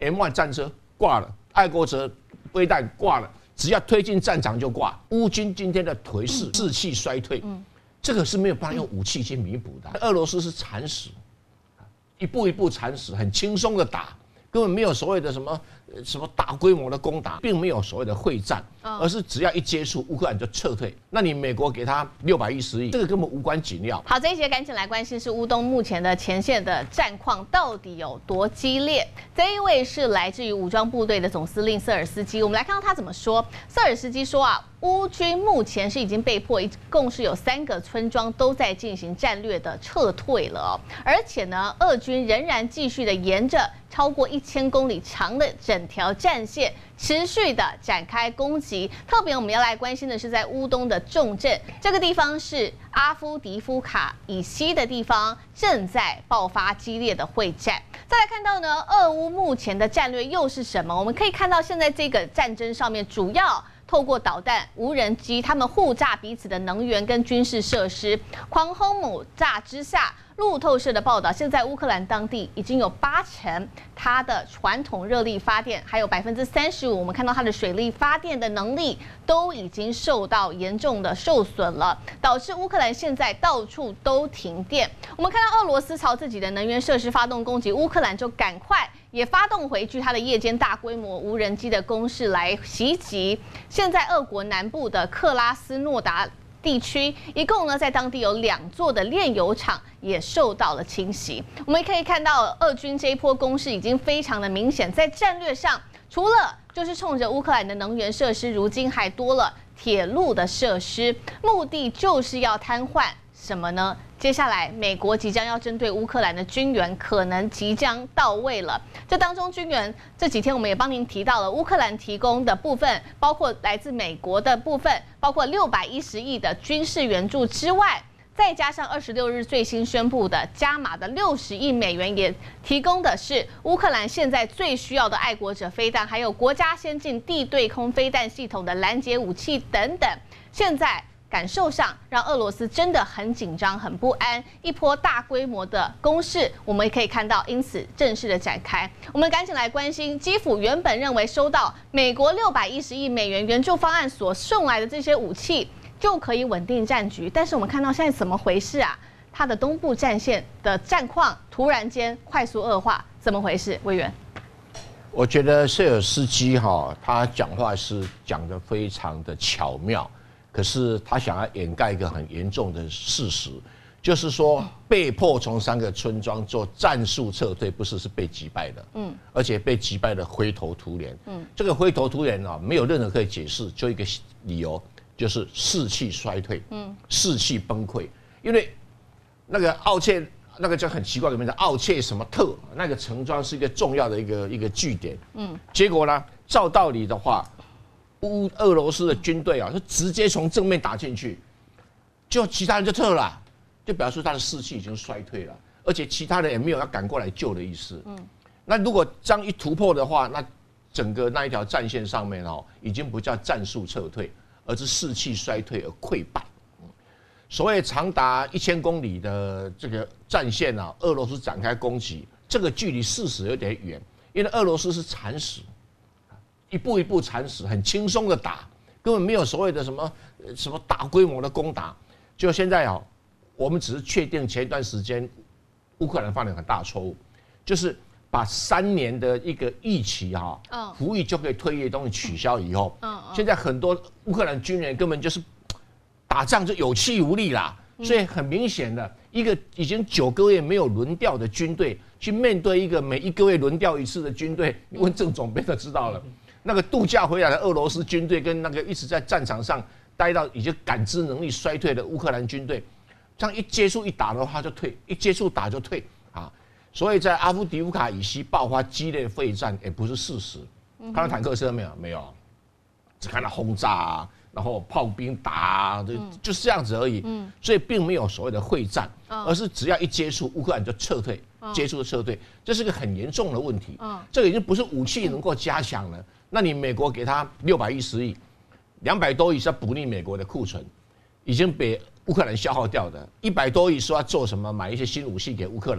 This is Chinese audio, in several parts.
M1 战车挂了，爱国者飞弹挂了，只要推进战场就挂。乌军今天的颓势，士气衰退，这个是没有办法用武器去弥补的。俄罗斯是蚕食，一步一步蚕食，很轻松的打。根本没有所谓的什么大规模的攻打，并没有所谓的会战，而是只要一接触乌克兰就撤退。那你美国给他610亿，这个根本无关紧要。 好，这一节赶紧来关心是乌东目前的前线的战况到底有多激烈。这一位是来自于武装部队的总司令瑟尔斯基，我们来看到他怎么说。瑟尔斯基说啊，乌军目前是已经被迫，一共是有3个村庄都在进行战略的撤退了哦，而且呢，俄军仍然继续的沿着超过1000公里长的整条战线持续的展开攻击。特别我们要来关心的是在乌东的重镇，这个地方是阿夫迪夫卡以西的地方，正在爆发激烈的会战。再来看到呢，俄乌目前的战略又是什么？我们可以看到现在这个战争上面主要透过导弹、无人机，他们互炸彼此的能源跟军事设施，狂轰猛炸之下。路透社的报道，现在乌克兰当地已经有80%它的传统热力发电，还有35%，我们看到它的水力发电的能力都已经受到严重的受损了，导致乌克兰现在到处都停电。我们看到俄罗斯朝自己的能源设施发动攻击，乌克兰就赶快也发动回去它的夜间大规模无人机的攻势来袭击。现在俄国南部的克拉斯诺达地区，一共呢在当地有2座的炼油厂也受到了侵袭。我们可以看到，俄军这一波攻势已经非常的明显，在战略上，除了就是冲着乌克兰的能源设施，如今还多了铁路的设施，目的就是要瘫痪什么呢？接下来，美国即将要针对乌克兰的军援，可能即将到位了。这当中，军援这几天我们也帮您提到了，乌克兰提供的部分，包括来自美国的部分，包括610亿的军事援助之外，再加上26日最新宣布的加码的60亿美元，也提供的是乌克兰现在最需要的爱国者飞弹，还有国家先进地对空飞弹系统的拦截武器等等。现在感受上让俄罗斯真的很紧张、很不安，一波大规模的攻势，我们也可以看到，因此正式的展开。我们赶紧来关心，基辅原本认为收到美国610亿美元援助方案所送来的这些武器就可以稳定战局，但是我们看到现在怎么回事啊？它的东部战线的战况突然间快速恶化，怎么回事？委员， 我觉得舍尔斯基他讲话是讲得非常的巧妙。可是他想要掩盖一个很严重的事实，就是说被迫从3个村庄做战术撤退，不是被击败的，而且被击败的灰头土脸，这个灰头土脸没有任何可以解释，就一个理由，就是士气衰退，士气崩溃，因为那个奥切。那个就很奇怪的名字，奥切什么特，那个城庄是一个重要的一个据点，结果呢，照道理的话。俄罗斯的军队是直接从正面打进去，就其他人就撤了，就表示他的士气已经衰退了，而且其他人也没有要赶过来救的意思。那如果这样一突破的话，那整个那一条战线上面已经不叫战术撤退，而是士气衰退而溃败。所谓长达1000公里的这个战线俄罗斯展开攻击，这个距离事实有点远，因为俄罗斯是蚕食。一步一步蚕食，很轻松的打，根本没有所谓的什么大规模的攻打。就现在我们只是确定前一段时间乌克兰犯了很大错误，就是把3年的一个役期服役就可以退役的东西取消以后，现在很多乌克兰军人根本就是打仗就有气无力啦。所以很明显的，一个已经9个月没有轮调的军队，去面对一个每1个月轮调一次的军队，你问郑总编就知道了。那个度假回来的俄罗斯军队跟那个一直在战场上待到已经感知能力衰退的乌克兰军队，这样一接触一打的话就退，一接触打就退啊。所以在阿夫迪夫卡以西爆发激烈废战也不是事实。看到坦克车没有？没有，只看到轰炸然后炮兵打就是这样子而已。所以并没有所谓的会战，而是只要一接触乌克兰就撤退，接触就撤退，这是个很严重的问题。这个已经不是武器能够加强了。那你美国给他610亿，200多亿是要补逆美国的库存，已经被乌克兰消耗掉的，100多亿说要做什么，买一些新武器给乌克兰，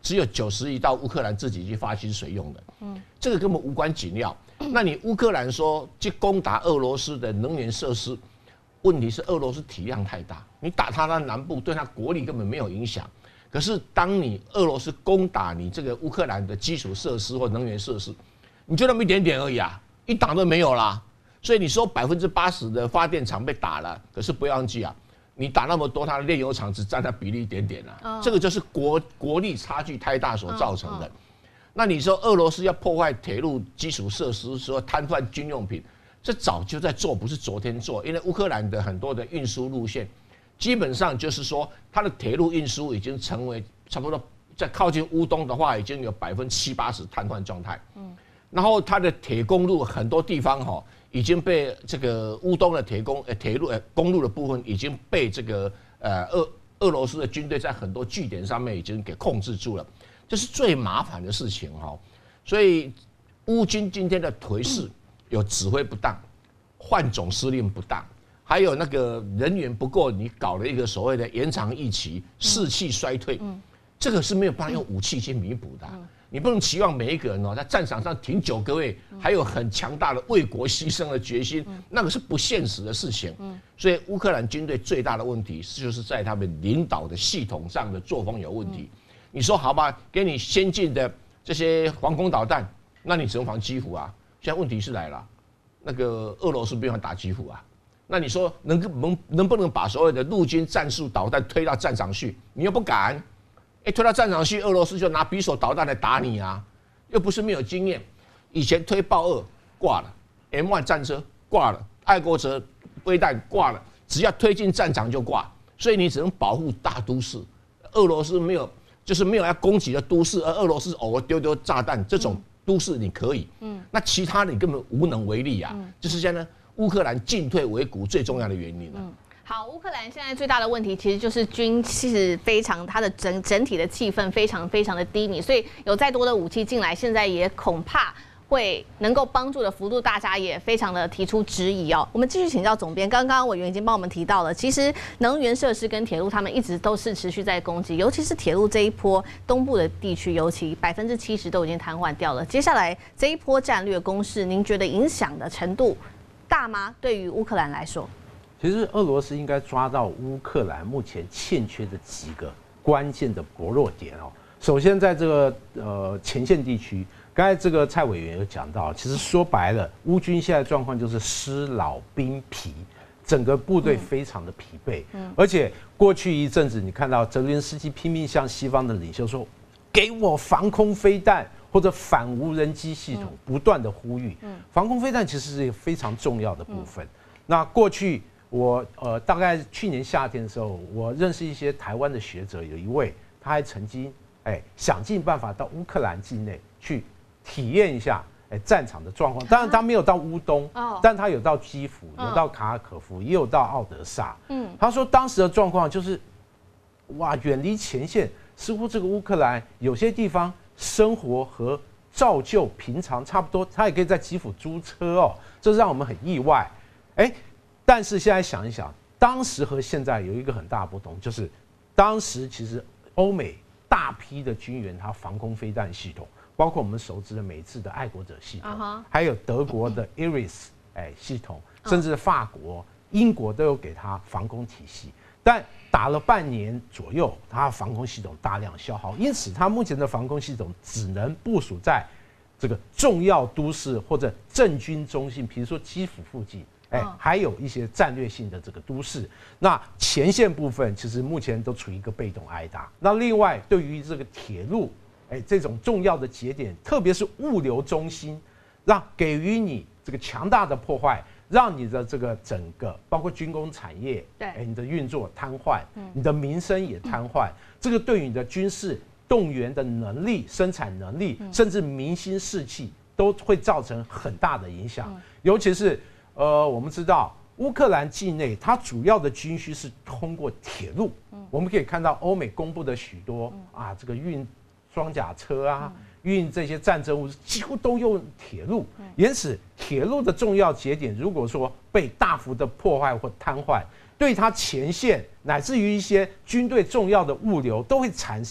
只有90亿到乌克兰自己去发薪水用的，这个根本无关紧要。那你乌克兰说去攻打俄罗斯的能源设施，问题是俄罗斯体量太大，你打它的南部对它国力根本没有影响。可是当你俄罗斯攻打你这个乌克兰的基础设施或能源设施，你就那么一点点而已啊，一打都没有啦。所以你说80%的发电厂被打了，可是不要忘记啊，你打那么多，它的炼油厂只占它比例一点点啊，这个就是国力差距太大所造成的。那你说俄罗斯要破坏铁路基础设施，说摊贩军用品，这早就在做，不是昨天做。因为乌克兰的很多的运输路线，基本上就是说它的铁路运输已经成为差不多在靠近乌东的话，已经有70%-80%瘫痪状态。然后它的铁公路很多地方哈，已经被这个乌东的公路的部分已经被这个俄罗斯的军队在很多据点上面已经给控制住了，这是最麻烦的事情哈。所以乌军今天的颓势有指挥不当、换总司令不当，还有那个人员不够，你搞了一个所谓的延长役期、士气衰退，这个是没有办法用武器去弥补的。你不能期望每一个人在战场上挺9个月，还有很强大的为国牺牲的决心，那个是不现实的事情。所以乌克兰军队最大的问题就是在他们领导的系统上的作风有问题。你说好吧，给你先进的这些防空导弹，那你只能防基辅啊。现在问题是来了，那个俄罗斯不用打基辅啊，那你说能不能把所有的陆军战术导弹推到战场去？你又不敢。推到战场去，俄罗斯就拿匕首导弹来打你啊！又不是没有经验，以前推豹2挂了 ，M1 战车挂了，爱国者飞弹挂了，只要推进战场就挂，所以你只能保护大都市。俄罗斯没有要攻击的都市，而俄罗斯偶尔丢炸弹，这种都市你可以，那其他的你根本无能为力啊！就是现在乌克兰进退维谷最重要的原因了。 好，乌克兰现在最大的问题其实就是军气非常，它的整体的气氛非常的低迷，所以有再多的武器进来，现在也恐怕会能够帮助的幅度，大家也非常的提出质疑哦。我们继续请教总编，刚刚委员已经帮我们提到了，其实能源设施跟铁路他们一直都是持续在攻击，尤其是铁路这一波东部的地区，尤其70%都已经瘫痪掉了。接下来这一波战略攻势，您觉得影响的程度大吗？对于乌克兰来说？ 其实俄罗斯应该抓到乌克兰目前欠缺的几个关键的薄弱点哦。首先，在这个前线地区，刚才这个蔡委员有讲到，其实说白了，乌军现在状况就是师老兵疲，整个部队非常的疲惫。而且过去一阵子，你看到泽连斯基拼命向西方的领袖说，给我防空飞弹或者反无人机系统，不断的呼吁。防空飞弹其实是一个非常重要的部分。那过去我大概去年夏天的时候，我认识一些台湾的学者，有一位他还曾经想尽办法到乌克兰境内去体验一下战场的状况。当然他没有到乌东，但他有到基辅，有到卡尔可夫，也有到奥德萨。他说当时的状况就是哇，远离前线，似乎这个乌克兰有些地方生活和照旧平常差不多，他也可以在基辅租车哦，这让我们很意外。但是现在想一想，当时和现在有一个很大的不同，就是当时其实欧美大批的军援，它防空飞弹系统，包括我们熟知的美制的爱国者系统，还有德国的 Iris 系统，甚至法国、英国都有给它防空体系。但打了半年左右，它防空系统大量消耗，因此它目前的防空系统只能部署在这个重要都市或者政军中心，比如说基辅附近。还有一些战略性的这个都市，那前线部分其实目前都处于一个被动挨打。那另外对于这个铁路，这种重要的节点，特别是物流中心，给予你这个强大的破坏，让你的这个整个包括军工产业，你的运作瘫痪，你的民生也瘫痪。这个对于你的军事动员的能力、生产能力，甚至民心士气，都会造成很大的影响，尤其是。我们知道乌克兰境内，它主要的军需是通过铁路。我们可以看到欧美公布的许多这个运装甲车啊，运这些战争物资，几乎都用铁路。因此，铁路的重要节点，如果说被大幅的破坏或瘫痪，对它前线乃至于一些军队重要的物流，都会产生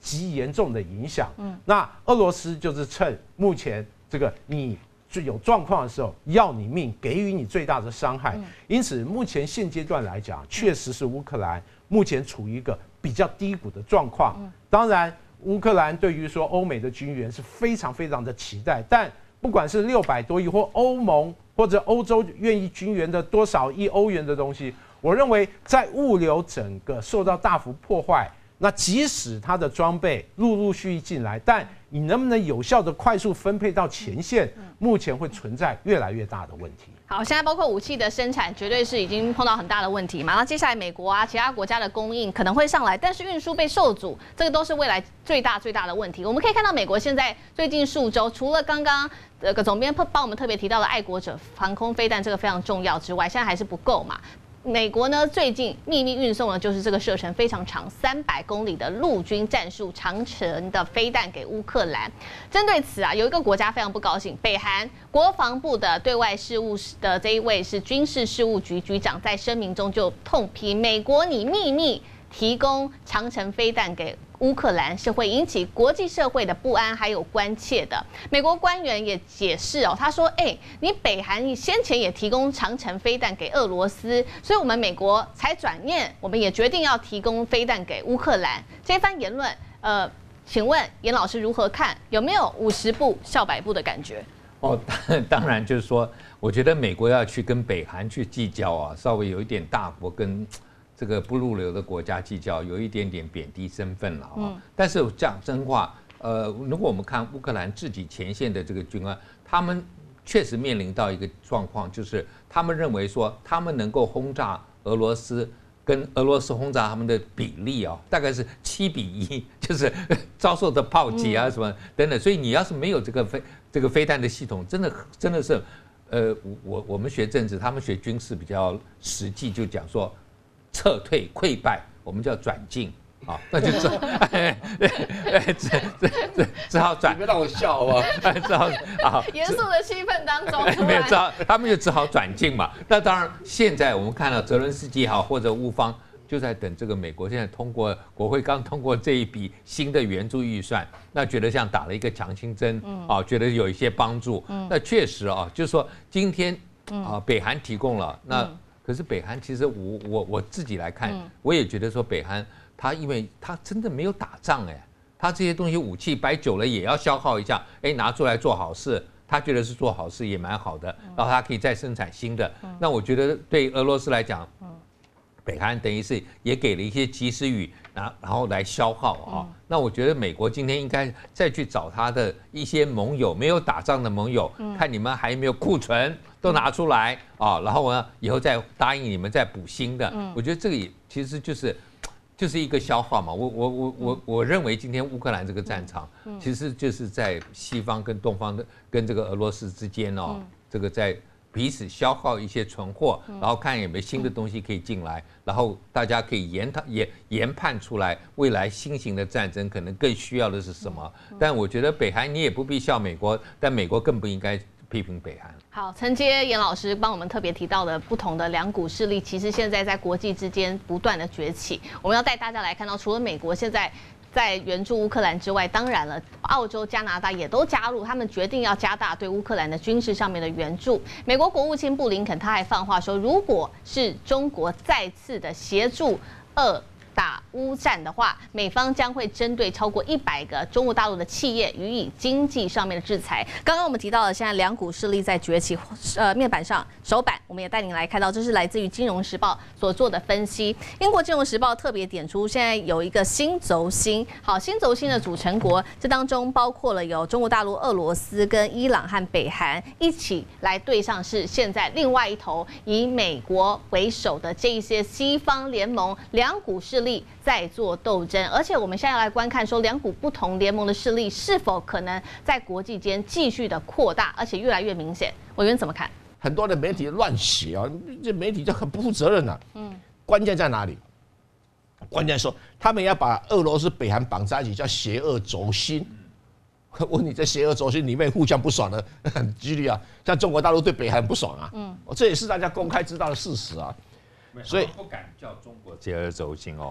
极严重的影响。那俄罗斯就是趁目前这个你有状况的时候要你命，给予你最大的伤害。因此，目前现阶段来讲，确实是乌克兰目前处于一个比较低谷的状况。当然，乌克兰对于说欧美的军援是非常非常的期待，但不管是600多亿或欧盟或者欧洲愿意军援的多少亿欧元的东西，我认为在物流整个受到大幅破坏。那即使它的装备陆续进来，但你能不能有效的快速分配到前线，目前会存在越来越大的问题。 好，现在包括武器的生产，绝对是已经碰到很大的问题嘛。那接下来美国啊，其他国家的供应可能会上来，但是运输被受阻，这个都是未来最大的问题。我们可以看到，美国现在最近数周，除了刚刚总编帮我们特别提到的爱国者防空飞弹这个非常重要之外，现在还是不够嘛。美国呢，最近秘密运送的就是这个射程非常长300公里的陆军战术长程的飞弹给乌克兰。针对此啊，有一个国家非常不高兴，北韩国防部的对外事务的这一位是军事事务局局长，在声明中就痛批美国你秘密提供长程飞弹给乌克兰是会引起国际社会的不安还有关切的。美国官员也解释哦，他说：“你北韩先前也提供长程飞弹给俄罗斯，所以我们美国才转念，我们也决定要提供飞弹给乌克兰。”这番言论，请问严老师如何看？有没有50步笑100步的感觉？ 当然就是说，我觉得美国要去跟北韩去计较啊，稍微有一点大国跟这个不入流的国家计较，有一点点贬低身份了啊。但是讲真话，如果我们看乌克兰自己前线的这个军官，他们确实面临到一个状况，就是他们认为说，他们能够轰炸俄罗斯，跟俄罗斯轰炸他们的比例啊，大概是7比1，就是遭受的炮击啊什么等等。所以你要是没有这个飞弹的系统，真的是，我们学政治，他们学军事比较实际，就讲说。撤退溃败，我们叫转进啊，那就只好转。 你别让我笑好不好？ 只好啊， 严肃的气氛当中， 没有他们就只好转进嘛。那当然，现在我们看到泽伦斯基也好，或者乌方就在等这个美国现在通过国会刚通过这一笔新的援助预算，那觉得像打了一个强心针啊，觉得有一些帮助。那确实啊，就是说今天啊，北韩提供了那。可是北韩其实我自己来看，我也觉得说北韩他因为他真的没有打仗他这些东西武器摆久了也要消耗一下，拿出来做好事，他觉得是做好事也蛮好的，然后他可以再生产新的。那我觉得对俄罗斯来讲，北韩等于是也给了一些及时雨，然后来消耗啊。那我觉得美国今天应该再去找他的一些盟友，没有打仗的盟友，看你们还有没有库存。都拿出来啊，然后我以后再答应你们再补新的。我觉得这个也其实就是一个消耗嘛。我认为今天乌克兰这个战场，其实就是在西方跟东方的跟这个俄罗斯之间哦，这个在彼此消耗一些存货，然后看有没有新的东西可以进来，然后大家可以研判出来未来新型的战争可能更需要的是什么。但我觉得北韩你也不必笑美国，但美国更不应该。批评北韩。 好，承接严老师帮我们特别提到的不同的两股势力，其实现在在国际之间不断的崛起。我们要带大家来看到，除了美国现在在援助乌克兰之外，当然了，澳洲、加拿大也都加入，他们决定要加大对乌克兰的军事上面的援助。美国国务卿布林肯他还放话说，如果是中国再次的协助打乌战的话，美方将会针对超过100个中国大陆的企业予以经济上面的制裁。刚刚我们提到了，现在两股势力在崛起。面板上首版，我们也带您来看到，这是来自于《金融时报》所做的分析。英国《金融时报》特别点出，现在有一个新轴心。好，新轴心的组成国，这当中包括了有中国大陆、俄罗斯跟伊朗和北韩一起来对上，是现在另外一头以美国为首的这一些西方联盟两股势力。在做斗争，而且我们现在要来观看说，两股不同联盟的势力是否可能在国际间继续的扩大，而且越来越明显。委员怎么看？ 很多的媒体乱写啊，这媒体就很不负责任啊。关键在哪里？关键说他们要把俄罗斯、北韩绑在一起，叫邪恶轴心。问你，这邪恶轴心里面互相不爽的很激烈啊，像中国大陆对北韩不爽啊。这也是大家公开知道的事实啊。 所以不敢叫中国邪恶轴心哦。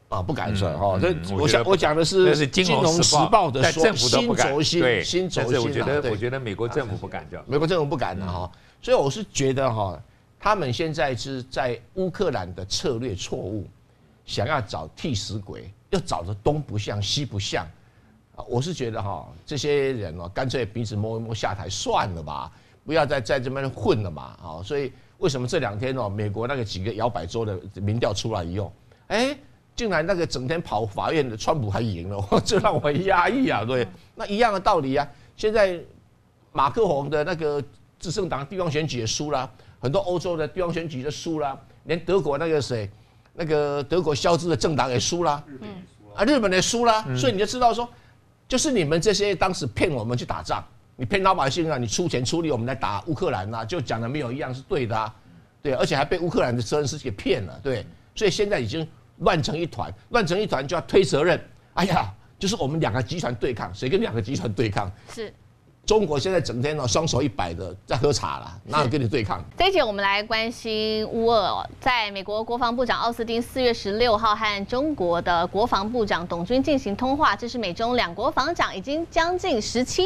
啊，不敢说哈。这我讲的是是《金融时报》的说新轴心，新轴心。 我觉得美国政府不敢叫， 美国政府不敢的哈。所以我是觉得哈，他们现在是在乌克兰的策略错误，想要找替死鬼，又找的东不像西不像。我是觉得哈，这些人哦，干脆鼻子摸一摸下台算了吧，不要在这边混了嘛。啊，所以为什么这2天哦，美国那个几个摇摆州的民调出来以后，竟然那个整天跑法院的川普还赢了，这让我很压抑啊。对，那一样的道理啊。现在马克宏的那个执政党地方选举也输了，很多欧洲的地方选举都输了，连德国那个谁，那个德国肖兹的政党也输了，日本也输了，所以你就知道说。就是你们这些当时骗我们去打仗，你骗老百姓啊，你出钱出力我们来打乌克兰啊，就讲的没有一样是对的啊，对，而且还被乌克兰的泽连斯基给骗了，对，所以现在已经乱成一团就要推责任，哎呀，就是我们2个集团对抗，谁跟2个集团对抗？是。中国现在整天双手一摆的在喝茶啦，哪有跟你对抗？ 这一节我们来关心乌俄，在美国国防部长奥斯汀4月16号和中国的国防部长董军进行通话，这是美中2国防长已经将近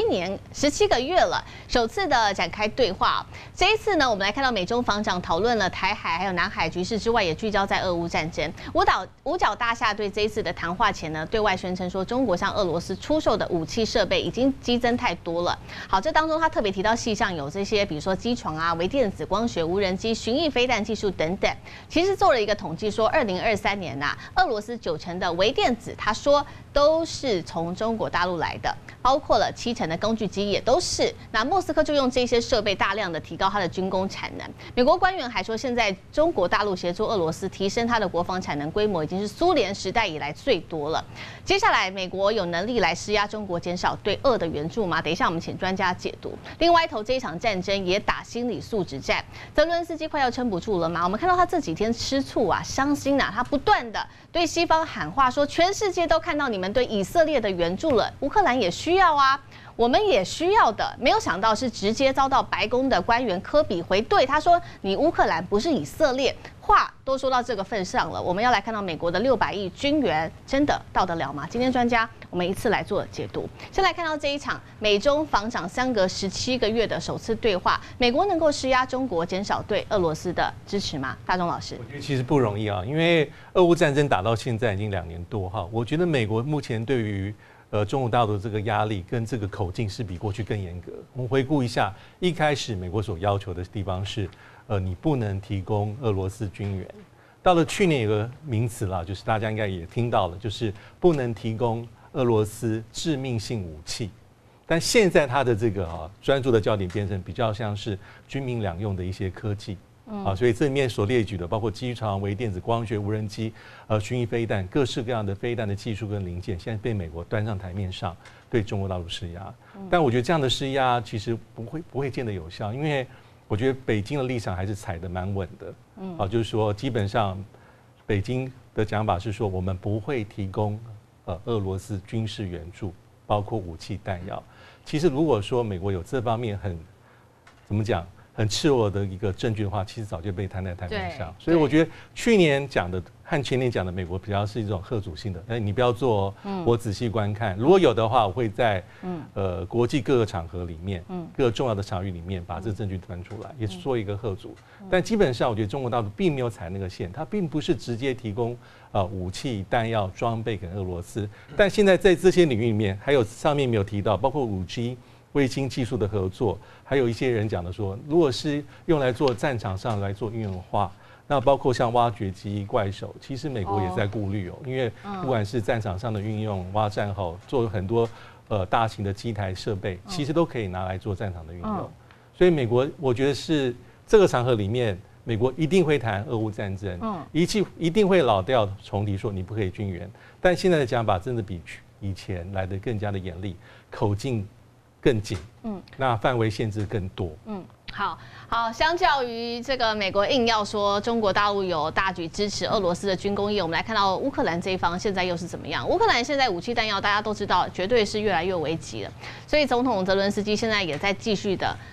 17个月了，首次的展开对话。这一次呢，我们来看到美中防长讨论了台海还有南海局势之外，也聚焦在俄乌战争。五角大厦对这一次的谈话前呢，对外宣称说，中国向俄罗斯出售的武器设备已经激增太多了。好，这当中他特别提到细项有这些，比如说机床啊、微电子、光学、无人机、巡弋飞弹技术等等。其实做了一个统计，说2023年俄罗斯90%的微电子，他说都是从中国大陆来的，包括了70%的工具机也都是。那莫斯科就用这些设备大量的提高它的军工产能。美国官员还说，现在中国大陆协助俄罗斯提升它的国防产能规模，已经是苏联时代以来最多了。接下来，美国有能力来施压中国，减少对俄的援助吗？等一下我们请专家解读。另外一头，这一场战争也打心理素质战，泽伦斯基快要撑不住了嘛？我们看到他这几天吃醋啊、伤心啊，他不断的对西方喊话说，全世界都看到你们对以色列的援助了，乌克兰也需要啊。我们也需要的，没有想到是直接遭到白宫的官员科比回对，他说你乌克兰不是以色列，话都说到这个份上了，我们要来看到美国的600亿军援真的到得了吗？今天专家我们一次来做解读。先来看到这一场美中防长相隔17个月的首次对话，美国能够施压中国减少对俄罗斯的支持吗？大中老师， 我觉得其实不容易啊，因为俄乌战争打到现在已经2年多哈，我觉得美国目前对于中国大陆这个压力跟这个口径是比过去更严格。我们回顾一下，一开始美国所要求的地方是，你不能提供俄罗斯军援。到了去年有个名词啦，就是大家应该也听到了，就是不能提供俄罗斯致命性武器。但现在它的这个专注的焦点变成比较像是军民两用的一些科技。所以这里面所列举的，包括机床、微电子、光学、无人机、巡弋飞弹，各式各样的飞弹的技术跟零件，现在被美国端上台面上，对中国大陆施压。但我觉得这样的施压其实不会见得有效，因为我觉得北京的立场还是踩得蛮稳的。就是说基本上北京的讲法是说，我们不会提供俄罗斯军事援助，包括武器弹药。其实如果说美国有这方面怎么讲？很赤裸的一个证据的话，其实早就被摊在台面上。所以我觉得去年讲的和前年讲的美国比较是一种吓阻性的，你不要做，我仔细观看。如果有的话，我会在国际各个场合里面，各个重要的场域里面把这个证据端出来，也是做一个吓阻。但基本上，我觉得中国大陆并没有踩那个线，它并不是直接提供武器、弹药、装备给俄罗斯。但现在在这些领域里面，还有上面没有提到，包括5G。卫星技术的合作，还有一些人讲的说，如果是用来做战场上来做运用的话，那包括像挖掘机、怪手，其实美国也在顾虑因为不管是战场上的运用、挖战壕，做很多大型的机台设备，其实都可以拿来做战场的运用。所以美国，我觉得是这个场合里面，美国一定会谈俄乌战争，一定会老调重提说你不可以军援。但现在的讲法真的比以前来得更加的严厉，口径更紧，那范围限制更多， 好，相较于这个美国硬要说中国大陆有大举支持俄罗斯的军工业，我们来看到乌克兰这一方现在又是怎么样？乌克兰现在武器弹药大家都知道，绝对是越来越危急了。所以总统泽伦斯基现在也在继续的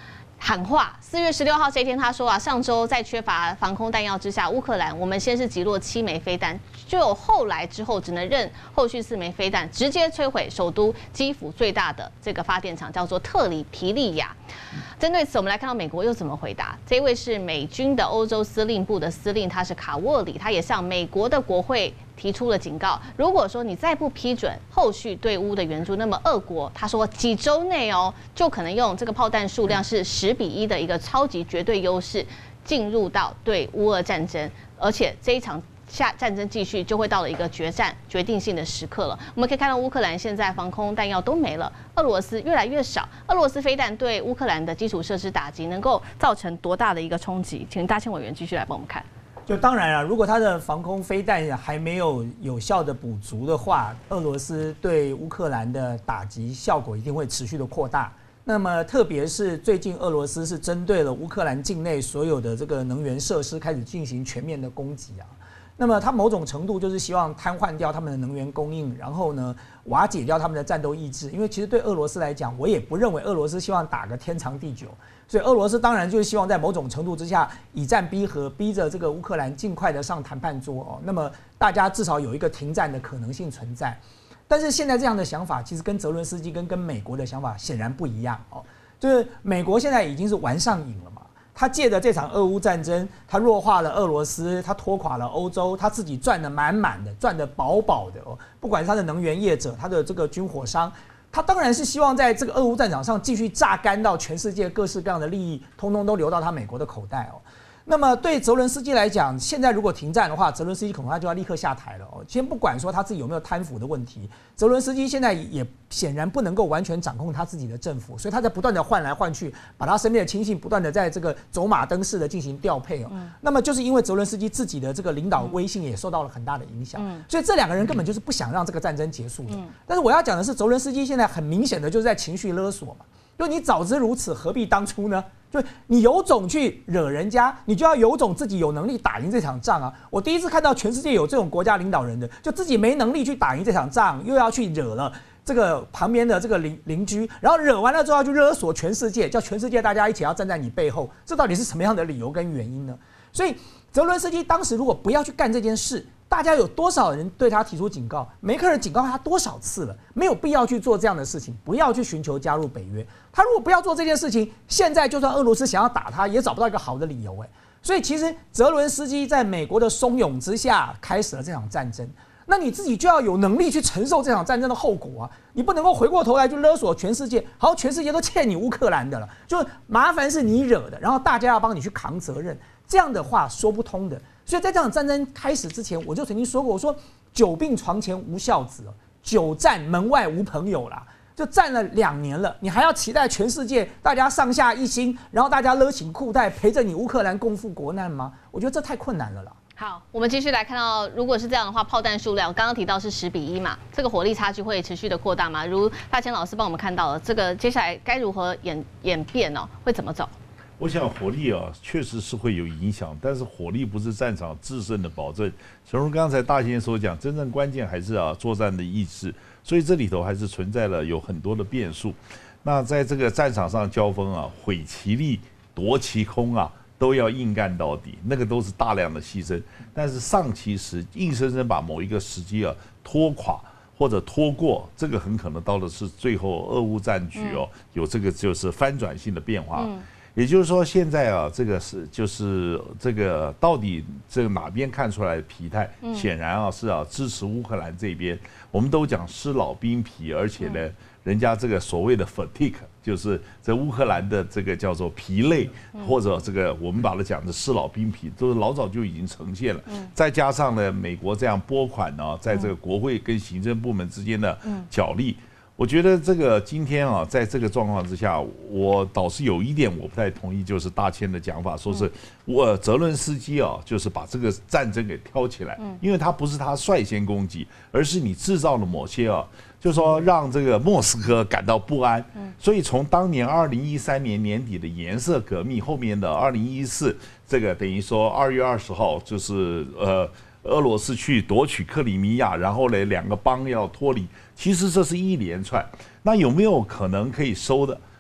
喊话。4月16号这一天，他说啊，上周在缺乏防空弹药之下，乌克兰我们先是击落7枚飞弹，就后来之后只能任后续4枚飞弹，直接摧毁首都基辅最大的这个发电厂，叫做特里皮利亚。针对此，我们来看到美国又怎么回答。这位是美军的欧洲司令部的司令，他是卡沃里，他也向美国的国会提出了警告，如果说你再不批准后续对乌的援助，那么俄国他说几周内就可能用这个炮弹数量是10比1的一个超级绝对优势进入到对乌俄战争，而且这一场战争继续就会到了一个决定性的时刻了。我们可以看到乌克兰现在防空弹药都没了，俄罗斯越来越少，俄罗斯飞弹对乌克兰的基础设施打击能够造成多大的一个冲击？请大千委员继续来帮我们看。 就当然了，如果它的防空飞弹还没有有效的补足的话，俄罗斯对乌克兰的打击效果一定会持续的扩大。那么，特别是最近俄罗斯是针对了乌克兰境内所有的这个能源设施开始进行全面的攻击啊。那么，它某种程度就是希望瘫痪掉他们的能源供应，然后呢，瓦解掉他们的战斗意志。因为其实对俄罗斯来讲，我也不认为俄罗斯希望打个天长地久。所以俄罗斯当然就是希望在某种程度之下以战逼和，逼着这个乌克兰尽快的上谈判桌哦。那么大家至少有一个停战的可能性存在。但是现在这样的想法其实跟泽伦斯基跟美国的想法显然不一样哦。就是美国现在已经是玩上瘾了嘛，他借着这场俄乌战争，他弱化了俄罗斯，他拖垮了欧洲，他自己赚得满满的，赚得饱饱的哦。不管是他的能源业者，他的这个军火商。他当然是希望在这个俄乌战场上继续榨干到全世界各式各样的利益，通通都流到他美国的口袋哦。那么对泽伦斯基来讲，现在如果停战的话，泽伦斯基恐怕就要立刻下台了哦。先不管说他自己有没有贪腐的问题，泽伦斯基现在也显然不能够完全掌控他自己的政府，所以他在不断的换来换去，把他身边的亲信不断的在这个走马灯式的进行调配哦。那么就是因为泽伦斯基自己的这个领导威信也受到了很大的影响，所以这两个人根本就是不想让这个战争结束的。但是我要讲的是，泽伦斯基现在很明显的就是在情绪勒索嘛。就你早知如此，何必当初呢？就你有种去惹人家，你就要有种自己有能力打赢这场仗啊！我第一次看到全世界有这种国家领导人的，就自己没能力去打赢这场仗，又要去惹了这个旁边的这个邻居，然后惹完了之后要去勒索全世界，叫全世界大家一起要站在你背后，这到底是什么样的理由跟原因呢？所以泽伦斯基当时如果不要去干这件事，大家有多少人对他提出警告？梅克尔警告他多少次了？没有必要去做这样的事情，不要去寻求加入北约。他如果不要做这件事情，现在就算俄罗斯想要打他，也找不到一个好的理由。所以其实泽伦斯基在美国的怂恿之下，开始了这场战争。那你自己就要有能力去承受这场战争的后果啊！你不能够回过头来就勒索全世界，好，全世界都欠你乌克兰的了，就麻烦是你惹的，然后大家要帮你去扛责任，这样的话说不通的。所以在这场战争开始之前，我就曾经说过，我说久病床前无孝子，久战门外无朋友啦。就战了2年了，你还要期待全世界大家上下一心，然后大家勒紧裤带陪着你乌克兰共赴国难吗？我觉得这太困难了啦。 好，我们继续来看到，如果是这样的话，炮弹数量刚刚提到是10比1嘛，这个火力差距会持续的扩大吗？如大千老师帮我们看到了，这个接下来该如何演变呢？会怎么走？ 我想火力啊，确实是会有影响，但是火力不是战场制胜的保证。正如刚才大先所讲，真正关键还是作战的意志，所以这里头还是存在了有很多的变数。那在这个战场上交锋啊，毁其力、夺其空啊，都要硬干到底，那个都是大量的牺牲。但是上其实硬生生把某一个时机拖垮或者拖过，这个很可能到的是最后俄乌战局有这个就是翻转性的变化。也就是说，现在这个是就是这个到底这个哪边看出来的疲态？显然是支持乌克兰这边。我们都讲尸老兵疲，而且呢，人家这个所谓的 fatigue， 就是在乌克兰的这个叫做疲累，或者这个我们把它讲的尸老兵疲，都是老早就已经呈现了。再加上呢，美国这样拨款呢，在这个国会跟行政部门之间的角力。我觉得这个今天在这个状况之下，我倒是有一点我不太同意，就是大千的讲法，说是泽伦斯基就是把这个战争给挑起来，因为他不是他率先攻击，而是你制造了某些就是说让这个莫斯科感到不安。所以从当年2013年年底的颜色革命，后面的2014这个等于说2月20号就是俄罗斯去夺取克里米亚，然后呢2个邦要脱离，其实这是一连串。那有没有可能可以收的？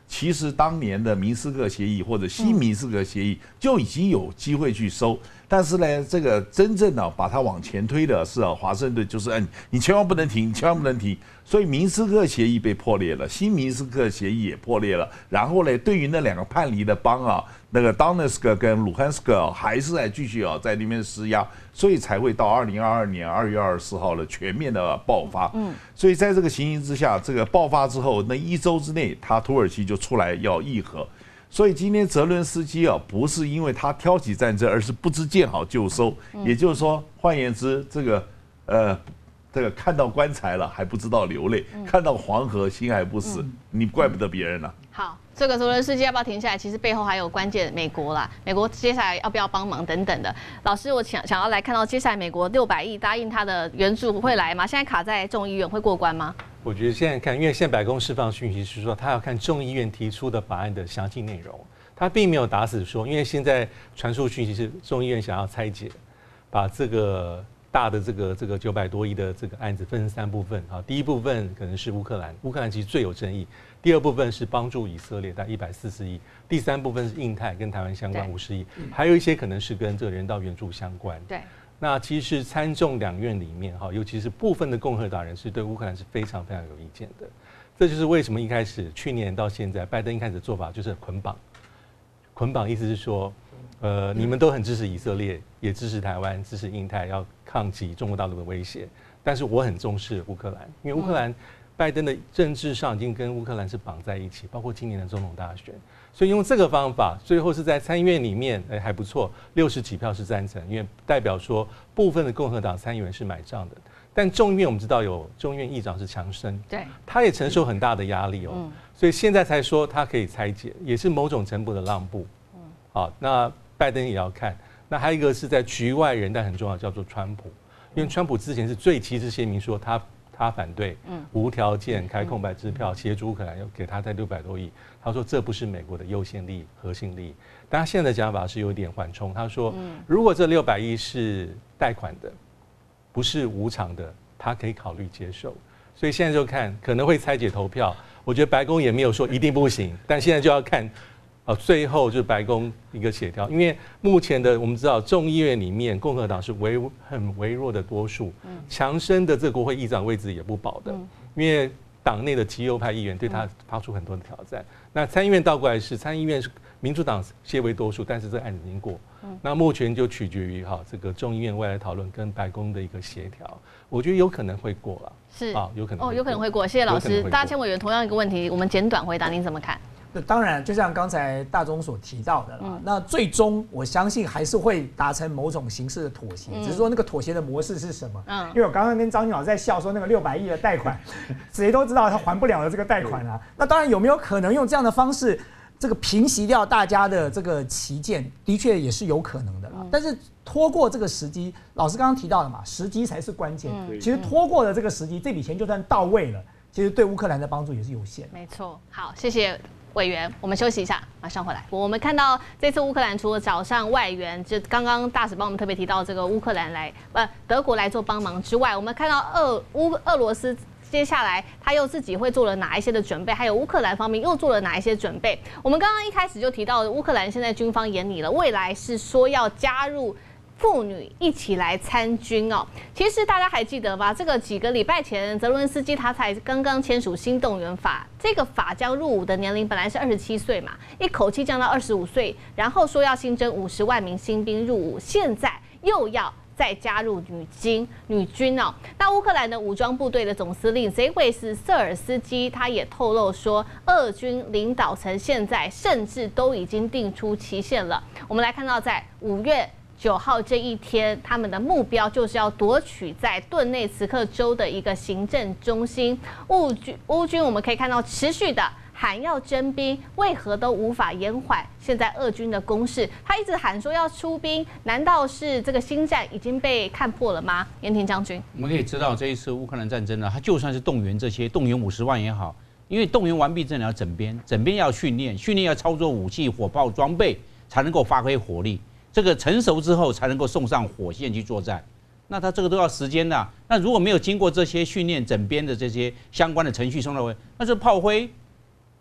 其实当年的明斯克协议或者新明斯克协议就已经有机会去收，但是呢，这个真正的把它往前推的是华盛顿，就是你千万不能停，千万不能停。所以明斯克协议被破裂了，新明斯克协议也破裂了。然后呢，对于那2个叛离的邦那个 Donetsk 跟 Luhansk 还是在继续在那边施压，所以才会到2022年2月24号了全面的爆发。所以在这个情形之下，这个爆发之后，那1周之内，土耳其就出来要议和。所以今天泽伦斯基不是因为他挑起战争，而是不知见好就收。也就是说，换言之，这个看到棺材了还不知道流泪，看到黄河心还不死，你怪不得别人了。 好，这个泽伦斯基要不要停下来？其实背后还有关键美国啦，美国接下来要不要帮忙等等的。老师，我想要来看到接下来美国600亿答应他的援助会来吗？现在卡在众议院会过关吗？ 我觉得现在看，因为现在白宫释放讯息是说，他要看众议院提出的法案的详细内容，他并没有打死说，因为现在传出讯息是众议院想要拆解，把这个大的这个900多亿的这个案子分成3部分啊。第一部分可能是乌克兰其实最有争议；第二部分是帮助以色列，大概140亿；第3部分是印太跟台湾相关50亿，还有一些可能是跟这个人道援助相关。 对。 那其实参众两院里面尤其是部分的共和党人士对乌克兰是非常非常有意见的。这就是为什么一开始去年到现在，拜登一开始的做法就是捆绑。捆绑意思是说，你们都很支持以色列，也支持台湾，支持印太，要抗击中国大陆的威胁。但是我很重视乌克兰，因为乌克兰拜登的政治上已经跟乌克兰是绑在一起，包括今年的总统大选。所以用这个方法，最后是在参议院里面，还不错，60几票是赞成，因为代表说部分的共和党参议员是买账的。但众议院我们知道有众议院议长是强生， 对， 他也承受很大的压力所以现在才说他可以拆解，也是某种程度的让步。好，那拜登也要看。那还有一个是在局外人，但很重要，叫做川普，因为川普之前是最旗帜鲜明说他反对，无条件开空白支票协助乌克兰，要给他在600多亿。他说这不是美国的优先利益、核心利益。但他现在的讲法是有点缓冲，他说如果这600亿是贷款的，不是无偿的，他可以考虑接受。所以现在就看可能会拆解投票。我觉得白宫也没有说一定不行，但现在就要看。最后就是白宫一个协调，因为目前的我们知道众议院里面共和党是很微弱的多数，强生的这个国会议长位置也不保的，因为党内的极右派议员对他发出很多的挑战。那参议院倒过来是参议院是民主党些为多数，但是这个案子已经过，那目前就取决于这个众议院未来讨论跟白宫的一个协调，我觉得有可能会过了， 是有可能有可能会过。谢谢老师，大家委员同样一个问题，我们简短回答，您怎么看？ 当然，就像刚才大中所提到的啦，那最终我相信还是会达成某种形式的妥协，只是说那个妥协的模式是什么？因为我刚刚跟张金老师在笑说那个600亿的贷款，谁都知道他还不了的这个贷款啊。那当然有没有可能用这样的方式，这个平息掉大家的这个歧见，的确也是有可能的啦。但是拖过这个时机，老师刚刚提到的嘛，时机才是关键。其实拖过了这个时机，这笔钱就算到位了，其实对乌克兰的帮助也是有限。 没错，好，谢谢委员，我们休息一下，马上回来。我们看到这次乌克兰除了找上外援，就刚刚大使帮我们特别提到这个乌克兰德国来做帮忙之外，我们看到俄罗斯接下来他又自己会做了哪一些的准备，还有乌克兰方面又做了哪一些准备？我们刚刚一开始就提到，乌克兰现在军方眼里了，未来是说要加入妇女一起来参军哦。其实大家还记得吧？这个几个礼拜前，泽伦斯基他才刚刚签署新动员法，这个法将入伍的年龄本来是27岁嘛，一口气降到25岁，然后说要新增50万名新兵入伍，现在又要再加入女军哦。那乌克兰的武装部队的总司令这位是瑟尔斯基，他也透露说，俄军领导层现在甚至都已经定出期限了。我们来看到，在5月9号这一天，他们的目标就是要夺取在顿内茨克州的一个行政中心。乌军我们可以看到持续的喊要征兵，为何都无法延缓现在俄军的攻势？他一直喊说要出兵，难道是这个心战已经被看破了吗？延廷将军， 我们可以知道这一次乌克兰战争呢，他就算是动员50万也好，因为动员完毕之后要整编要训练要操作武器、火炮装备，才能够发挥火力。这个成熟之后才能够送上火线去作战，那他这个都要时间的。那如果没有经过这些训练、整编的这些相关的程序送到位，那是炮灰。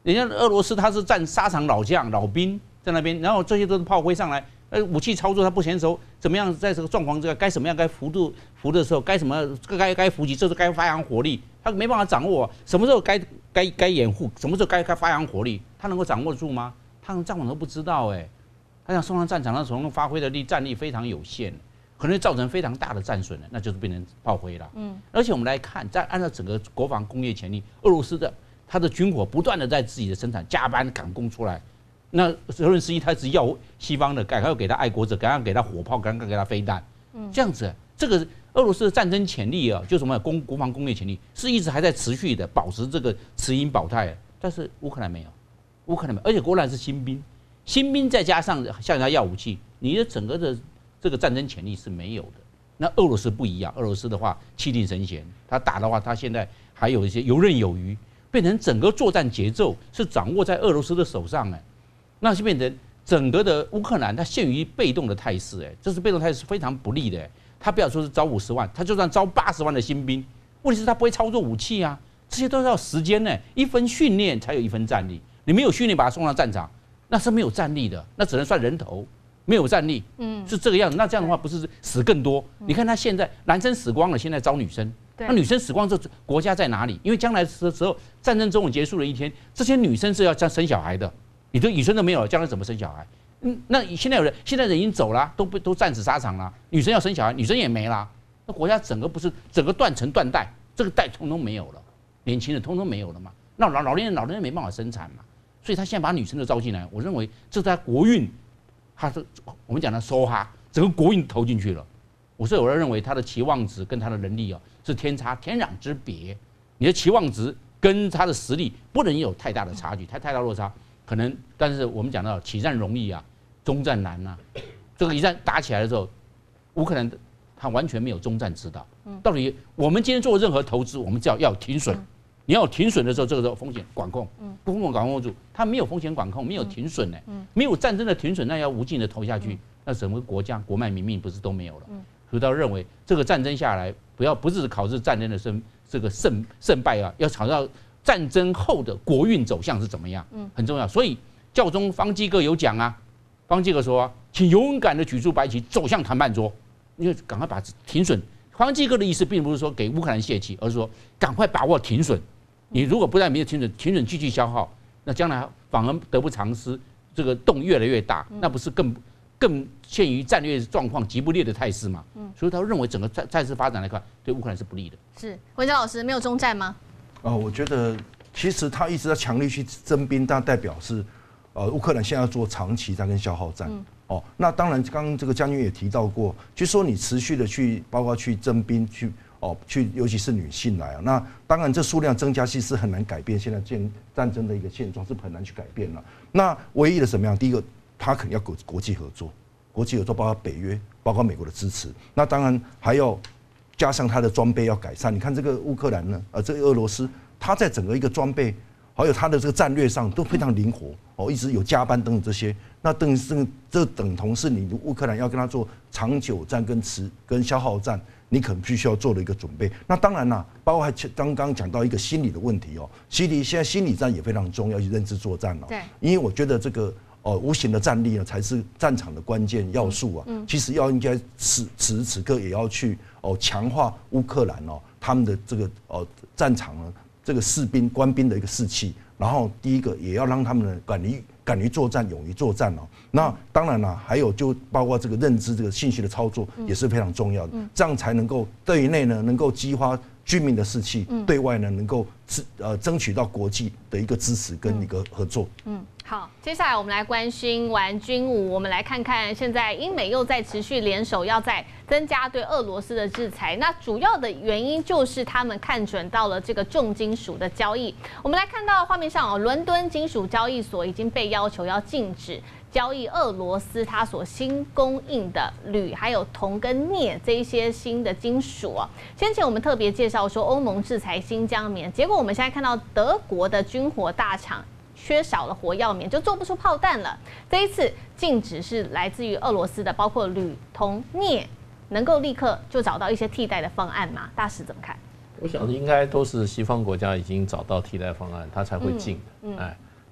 人家俄罗斯他是战沙场老将老兵在那边，然后这些都是炮灰上来，武器操作他不娴熟，怎么样在这个状况之下该什么样该扶的时候该什么该伏击，这是该发扬火力，他没办法掌握，什么时候该掩护，什么时候该发扬火力，他能够掌握住吗？他们战场都不知道他想送上战场，那时候发挥的战力非常有限，可能造成非常大的战损那就是变成炮灰了。而且我们来看，在按照整个国防工业潜力，俄罗斯他的军火不断的在自己的生产加班赶工出来。那泽伦斯基他只要西方的，赶快给他爱国者，赶快给他火炮，赶快给他飞弹，这样子，这个俄罗斯的战争潜力就什么国防工业潜力是一直还在持续的保持这个持盈保泰，但是乌克兰没有，而且乌克兰是新兵再加上向他要武器，你的整个的这个战争潜力是没有的。那俄罗斯不一样，俄罗斯的话气定神闲，他打的话，他现在还有一些游刃有余，变成整个作战节奏是掌握在俄罗斯的手上那就变成整个的乌克兰，它陷于被动的态势，这是被动态势非常不利的。他不要说是招50万，他就算招80万的新兵，问题是他不会操作武器啊，这些都要时间一分训练才有一分战力。你没有训练把他送上战场，那是没有战力的，那只能算人头，没有战力。是这个样子。那这样的话不是死更多？你看他现在男生死光了，现在招女生，那女生死光这国家在哪里？因为将来的时候战争终于结束了一天，这些女生是要生小孩的。你的女生都没有了，将来怎么生小孩？那现在现在人已经走了，都战死沙场了。女生要生小孩，女生也没了。那国家整个断层断代，这个代通通没有了，年轻人通通没有了嘛。那老年人没办法生产嘛，所以他现在把女生都招进来，我认为这在国运，我们讲的收哈，整个国运投进去了。所以我认为他的期望值跟他的能力是天壤之别。你的期望值跟他的实力不能有太大的差距，太大落差。可能，但是我们讲到起战容易中战难这个一战打起来的时候，乌克兰他完全没有中战之道。到底我们今天做任何投资，我们要停损。你要有停损的时候，这个时候风险管控，风险管控住，他没有风险管控，没有停损没有战争的停损，那要无尽的投下去，那整个国家国脉民命不是都没有了？所以他认为这个战争下来，不是考试战争的这个胜败要考到战争后的国运走向是怎么样，很重要。所以教宗方济各有讲方济各说请勇敢的举出白旗，走向谈判桌，因为赶快把停损。方济各的意思并不是说给乌克兰泄气，而是说赶快把握停损。你如果不但没有停损继续消耗，那将来反而得不偿失，这个洞越来越大，那不是更陷于战略状况极不利的态势嘛？所以他认为整个战事发展来看，对乌克兰是不利的。是文章老师没有中战吗？ 我觉得其实他一直在强力去征兵，但代表是乌克兰现在要做长期战跟消耗战。那当然，刚刚这个将军也提到过，就是说你持续的包括去征兵去，尤其是女性来那当然这数量增加其实很难改变现在战争的一个现状，是很难去改变了。那唯一的怎么样？第一个，他肯定要国际合作，包括北约，包括美国的支持。那当然还要加上他的装备要改善。你看这个乌克兰呢，这个俄罗斯，他在整个一个装备还有他的这个战略上都非常灵活一直有加班等等这些。那等同是你乌克兰要跟他做长久战跟消耗战，你可能必须要做的一个准备。那当然包括刚刚讲到一个心理的问题现在心理战也非常重要，去认知作战对， 因为我觉得这个无形的战力才是战场的关键要素其实应该此时此刻也要去强化乌克兰他们的这个战场这个士兵官兵的一个士气。然后第一个也要让他们敢于作战，勇于作战那当然还有就包括这个认知这个信息的操作也是非常重要的，这样才能够对内呢能够激发居民的士气，对外呢能够争取到国际的一个支持跟一个合作。 好，接下来我们来关心完军武，我们来看看现在英美又在持续联手，要在增加对俄罗斯的制裁。那主要的原因就是他们看准到了这个重金属的交易。我们来看到画面上伦敦金属交易所已经被要求要禁止交易俄罗斯它所新供应的铝、还有铜跟镍这一些新的金属先前我们特别介绍说欧盟制裁新疆棉，结果我们现在看到德国的军火大厂缺少了火药棉，就做不出炮弹了。这一次禁止是来自于俄罗斯的，包括铝、铜、镍，能够立刻就找到一些替代的方案吗？大使怎么看？ 我想应该都是西方国家已经找到替代方案，它才会禁的。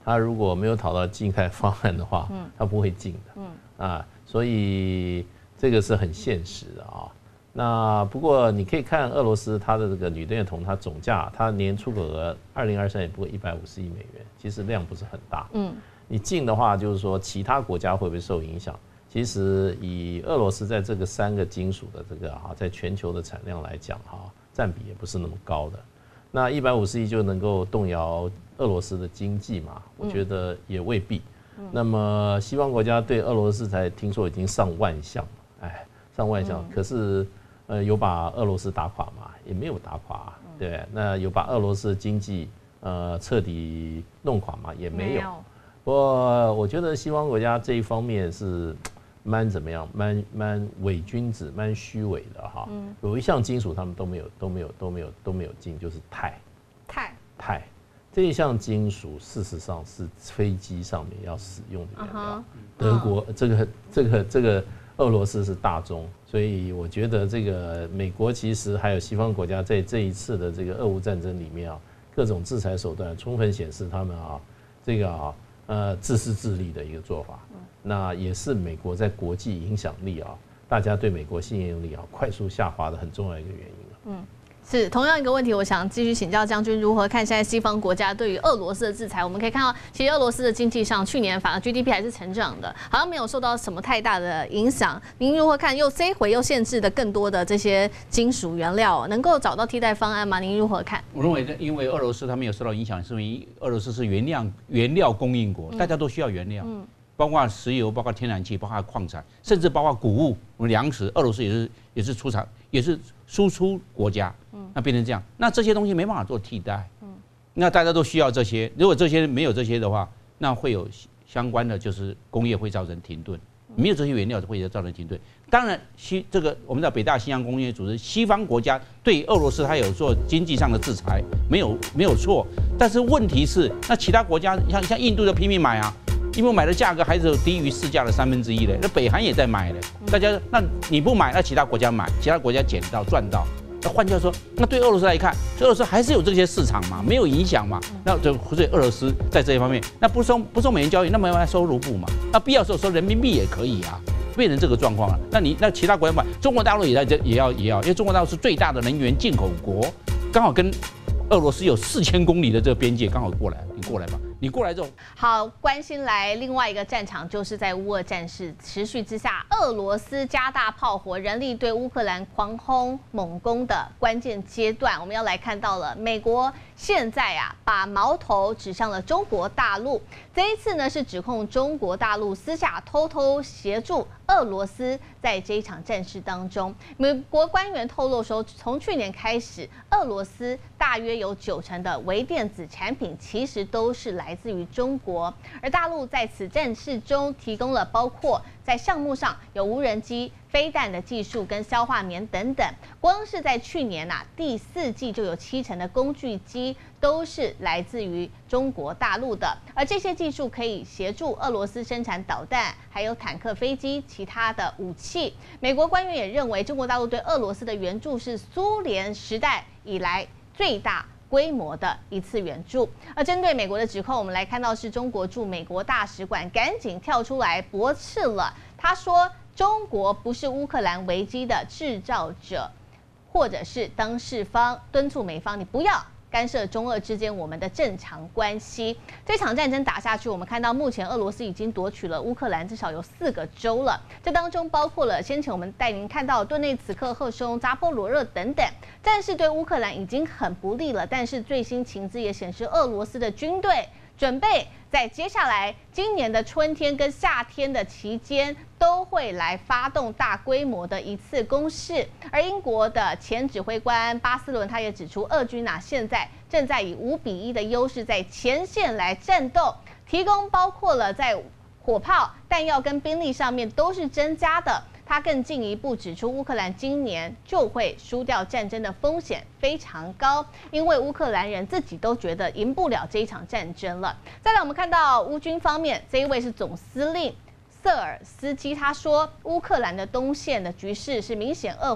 他如果没有讨到禁开方案的话，他不会禁的。所以这个是很现实的啊。那不过你可以看俄罗斯它的这个铝电铜，它总价它年出口额2023也不过150亿美元，其实量不是很大。你禁的话，就是说其他国家会不会受影响？其实以俄罗斯在这个3个金属的这个在全球的产量来讲占比也不是那么高的。那150亿就能够动摇俄罗斯的经济嘛？我觉得也未必。那么西方国家对俄罗斯才听说已经上万项了，上万项，可是有把俄罗斯打垮吗？也没有打垮，对。那有把俄罗斯的经济彻底弄垮吗？也没有。不过我觉得西方国家这一方面是蛮怎么样，蛮伪君子，蛮虚伪的哈。有一项金属他们都没有进，就是钛。这一项金属事实上是飞机上面要使用的原料。德国这个俄罗斯是大宗，所以我觉得这个美国其实还有西方国家在这一次的这个俄乌战争里面各种制裁手段充分显示他们这个自私自利的一个做法。那也是美国在国际影响力大家对美国信任力快速下滑的很重要一个原因。 是同样一个问题，我想继续请教将军如何看现在西方国家对于俄罗斯的制裁。我们可以看到，其实俄罗斯的经济上去年反而 GDP 还是成长的，好像没有受到什么太大的影响。您如何看？又这一回又限制的更多的这些金属原料，能够找到替代方案吗？您如何看？ 我认为，因为俄罗斯它没有受到影响，是因为俄罗斯是原料供应国，大家都需要原料，包括石油、包括天然气、包括矿产，甚至包括谷物、粮食，俄罗斯也是出产，也是输出国家。那变成这样，那这些东西没办法做替代。那大家都需要这些，如果这些没有这些的话，那会有相关的就是工业会造成停顿，没有这些原料会造成停顿。当然，这个我们的北大西洋工业组织，西方国家对俄罗斯它有做经济上的制裁，没有错。但是问题是，那其他国家像印度就拼命买因为买的价格还是有低于市价的1/3嘞。那北韩也在买嘞，大家那你不买，那其他国家买，其他国家捡到赚到。那换句话说，那对俄罗斯来看，俄罗斯还是有这些市场嘛，没有影响嘛。那所以俄罗斯在这一方面，那不收美元交易，那么要收卢布嘛？那必要时候收人民币也可以变成这个状况了。那其他国家买，中国大陆也要，因为中国大陆是最大的能源进口国，刚好跟俄罗斯有4000公里的这个边界，刚好过来，你过来吧。你过来之后， 好，关心来另外一个战场，就是在乌俄战事持续之下，俄罗斯加大炮火，人力对乌克兰狂轰猛攻的关键阶段，我们要来看到了，美国现在把矛头指向了中国大陆。这一次呢，是指控中国大陆私下偷偷协助俄罗斯在这一场战事当中。美国官员透露说，从去年开始，俄罗斯大约有90%的微电子产品其实都是来自于中国，而大陆在此战事中提供了包括在项目上有无人机、飞弹的技术跟消化棉等等。光是在去年第4季就有70%的工具机都是来自于中国大陆的，而这些技术可以协助俄罗斯生产导弹、还有坦克、飞机、其他的武器。美国官员也认为，中国大陆对俄罗斯的援助是苏联时代以来最大规模的一次援助。而针对美国的指控，我们来看到是中国驻美国大使馆赶紧跳出来驳斥了。他说，中国不是乌克兰危机的制造者或者是当事方，敦促美方你不要干涉中俄之间我们的正常关系。这场战争打下去，我们看到目前俄罗斯已经夺取了乌克兰至少有4个州了，这当中包括了先前我们带您看到顿内茨克、赫松、扎波罗热等等。战事对乌克兰已经很不利了，但是最新情资也显示，俄罗斯的军队准备在接下来今年的春天跟夏天的期间，都会来发动大规模的一次攻势。而英国的前指挥官巴斯伦他也指出，俄军现在正在以5-1的优势在前线来战斗，提供包括了在火炮、弹药跟兵力上面都是增加的。他更进一步指出，乌克兰今年就会输掉战争的风险非常高，因为乌克兰人自己都觉得赢不了这一场战争了。再来，我们看到乌军方面，这一位是总司令瑟尔斯基，他说，乌克兰的东线的局势是明显恶化，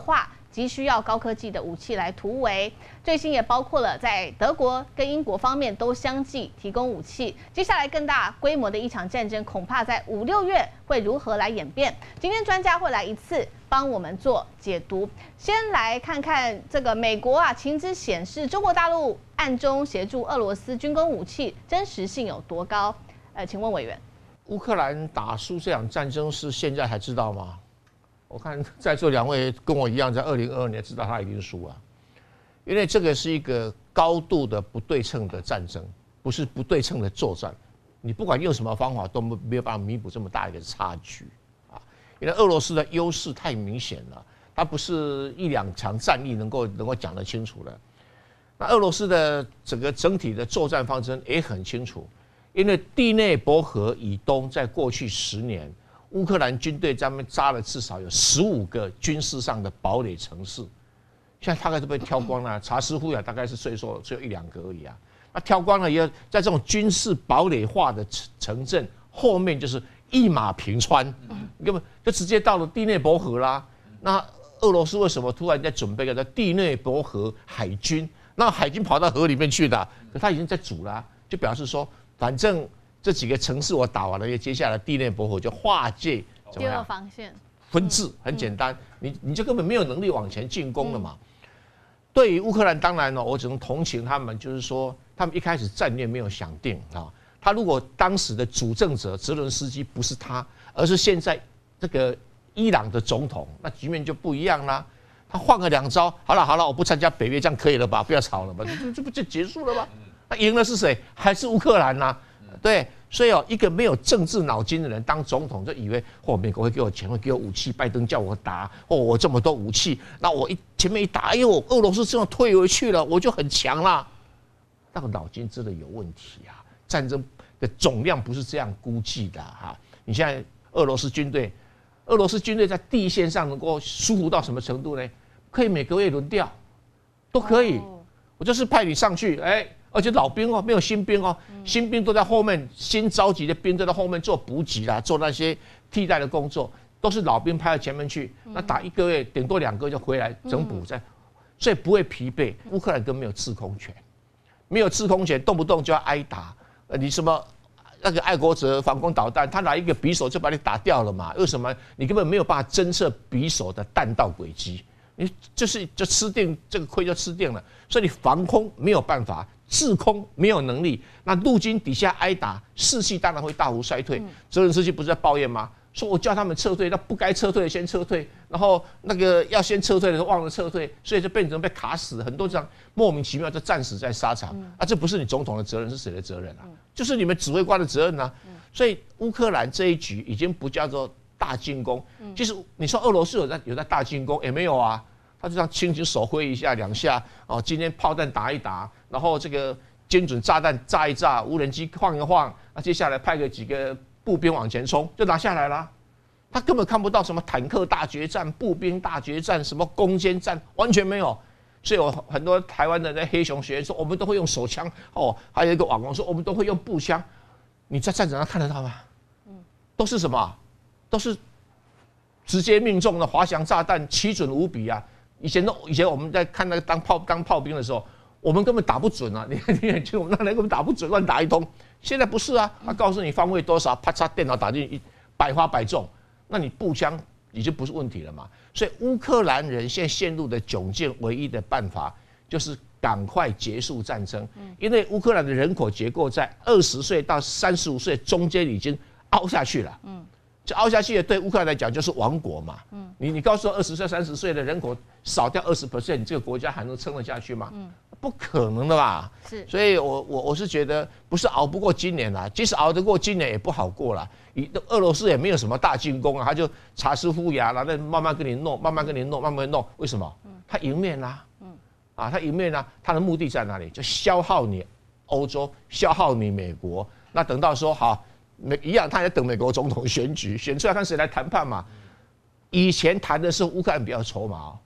急需要高科技的武器来突围。最新也包括了在德国跟英国方面都相继提供武器。接下来更大规模的一场战争，恐怕在5、6月会如何来演变？今天专家会来一次帮我们做解读。先来看看这个美国啊，情资显示中国大陆暗中协助俄罗斯军工武器，真实性有多高？请问委员， 乌克兰打输这场战争是现在才知道吗？我看在座2位跟我一样，在2022年知道他已经输了，因为这个是一个高度的不对称的战争，不是不对称的作战。你不管用什么方法都没有办法弥补这么大一个差距啊！因为俄罗斯的优势太明显了，它不是1、2场战役能够讲得清楚的。那俄罗斯的整体的作战方针也很清楚，因为第聂伯河以东，在过去10年。乌克兰军队在那边扎了至少有15个军事上的堡垒城市，现在大概都被挑光了。查斯夫亚大概是最多只有1、2个而已啊。那挑光了以后，在这种军事堡垒化的城镇后面就是一马平川，根本就直接到了第聂伯河啦。那俄罗斯为什么突然在准备个第聂伯河海军？那海军跑到河里面去的，可他已经在煮了，就表示说，反正。这几个城市我打完了，接下来第聂伯河就划界， 第2防线分治，很简单，你就根本没有能力往前进攻了嘛。对于乌克兰，当然呢，我只能同情他们，就是说他们一开始战略没有想定啊。他如果当时的主政者泽伦斯基不是他，而是现在这个伊朗的总统，那局面就不一样啦。他换个2招，好了，我不参加北约，这样可以了吧？不要吵了吧？这不就结束了吗？那赢了是谁？还是乌克兰呐？对，所以一个没有政治脑筋的人当总统，就以为美国会给我钱，会给我武器，拜登叫我打，我这么多武器，那我前面一打，哎呦，俄罗斯这样退回去了，我就很强啦。那个脑筋真的有问题啊！战争的总量不是这样估计的哈。你现在俄罗斯军队在地线上能够疏忽到什么程度呢？可以每个月轮调，都可以。我就是派你上去，而且老兵没有新兵新兵都在后面，新召集的兵都在后面做补给啦，做那些替代的工作，都是老兵派到前面去。那打1个月，顶多2个就回来整补所以不会疲惫。乌克兰根本没有制空权，动不动就要挨打。你什么那个爱国者防空导弹，他拿一个匕首就把你打掉了嘛？为什么？你根本没有办法侦测匕首的弹道轨迹，你就吃定这个亏就吃定了。所以你防空没有办法。制空没有能力，那陆军底下挨打，士气当然会大幅衰退。泽连斯基不是在抱怨吗？说我叫他们撤退，那不该撤退的先撤退，然后那个要先撤退的忘了撤退，所以就变成被卡死，很多这样莫名其妙就战死在沙场。这不是你总统的责任，是谁的责任啊？就是你们指挥官的责任啊。所以乌克兰这一局已经不叫做大进攻，其实你说俄罗斯有在大进攻也没有啊。他就这样轻轻手挥一下2下，今天炮弹打一打，然后这个精准炸弹炸一炸，无人机晃一晃，那接下来派个几个步兵往前冲，就拿下来了。他根本看不到什么坦克大决战、步兵大决战、什么攻坚战，完全没有。所以有很多台湾的在黑熊学院说，我们都会用手枪还有一个网红说我们都会用步枪。你在战场上看得到吗？都是什么？都是直接命中的滑翔炸弹，奇准无比啊！以前我们在看那个当炮兵的时候，我们根本打不准啊！你很清楚，我们那根本打不准，乱打一通。现在不是啊，他告诉你方位多少，啪嚓，电脑打进去，百发百中。那你步枪已经不是问题了嘛？所以乌克兰人现在陷入的窘境，唯一的办法就是赶快结束战争，因为乌克兰的人口结构在20岁到35岁中间已经凹下去了。就凹下去的，对乌克兰来讲就是亡国嘛。你告诉我20岁、30岁的人口少掉20%，你这个国家还能撑得下去吗？不可能的吧？是，所以我是觉得不是熬不过今年啦，即使熬得过今年也不好过啦。俄罗斯也没有什么大进攻啊，他就查斯夫亚啦，那慢慢跟你弄，慢慢弄。为什么？他赢面啦，他赢面啦，他的目的在哪里？就消耗你欧洲，消耗你美国。那等到说好。一样，他也等美国总统选举，选出来看谁来谈判嘛。以前谈的是乌克兰比较筹码，